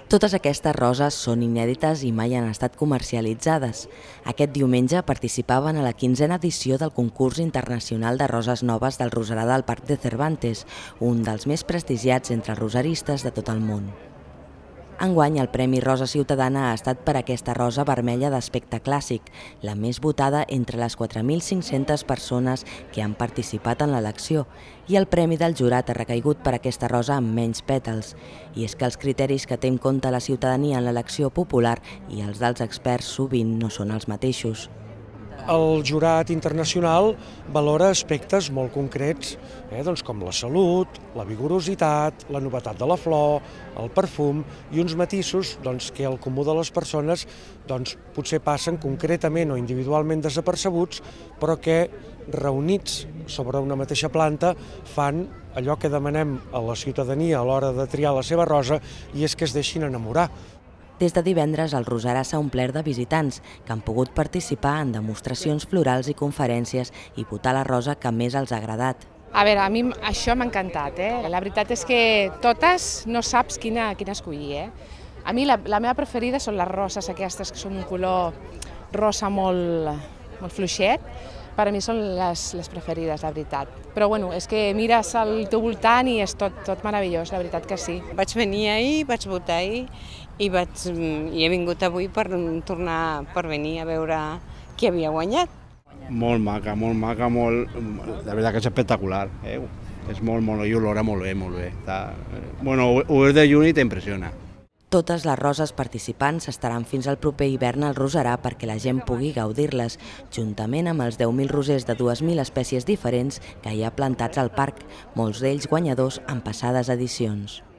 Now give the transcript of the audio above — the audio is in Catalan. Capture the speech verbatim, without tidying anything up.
Totes aquestes roses són inèdites i mai han estat comercialitzades. Aquest diumenge participaven a la quinzena edició del concurs internacional de roses noves del Roserar del Parc de Cervantes, un dels més prestigiats entre els roseristes de tot el món. Enguany, el Premi Rosa Ciutadana ha estat per aquesta rosa vermella d'aspecte clàssic, la més votada entre les quatre mil cinc-centes persones que han participat en l'elecció, i el Premi del Jurat ha recaigut per aquesta rosa amb menys pètals. I és que els criteris que té en compte la ciutadania en l'elecció popular i els dels experts sovint no són els mateixos. El jurat internacional valora aspectes molt concrets, eh, doncs com la salut, la vigorositat, la novetat de la flor, el perfum i uns matisos doncs, que el comú de les persones doncs, potser passen concretament o individualment desapercebuts, però que reunits sobre una mateixa planta fan allò que demanem a la ciutadania a l'hora de triar la seva rosa, i és que es deixin enamorar. Des de divendres, el Roserar s'ha omplert de visitants que han pogut participar en demostracions florals i conferències i votar la rosa que més els ha agradat. A veure, a mi això m'ha encantat, eh? La veritat és que totes no saps quina, quina escollir, eh? A mi la, la meva preferida són les roses aquestes que són un color rosa molt, molt fluixet. Per a mi són les, les preferides, la veritat. Però bueno, és que mires al teu voltant i és tot, tot meravellós, la veritat que sí. Vaig venir ahir, vaig votar ahir i, vaig, i he vingut avui per tornar per venir a veure qui havia guanyat. Molt maca, molt maca, molt... La veritat que és espectacular. Eh? És molt, molt... I olora molt bé, molt bé. Està... Bueno, ho és de juny i t'impressiona. Totes les roses participants estaran fins al proper hivern al Roserar perquè la gent pugui gaudir-les, juntament amb els deu mil rosers de dues mil espècies diferents que hi ha plantats al parc, molts d'ells guanyadors en passades edicions.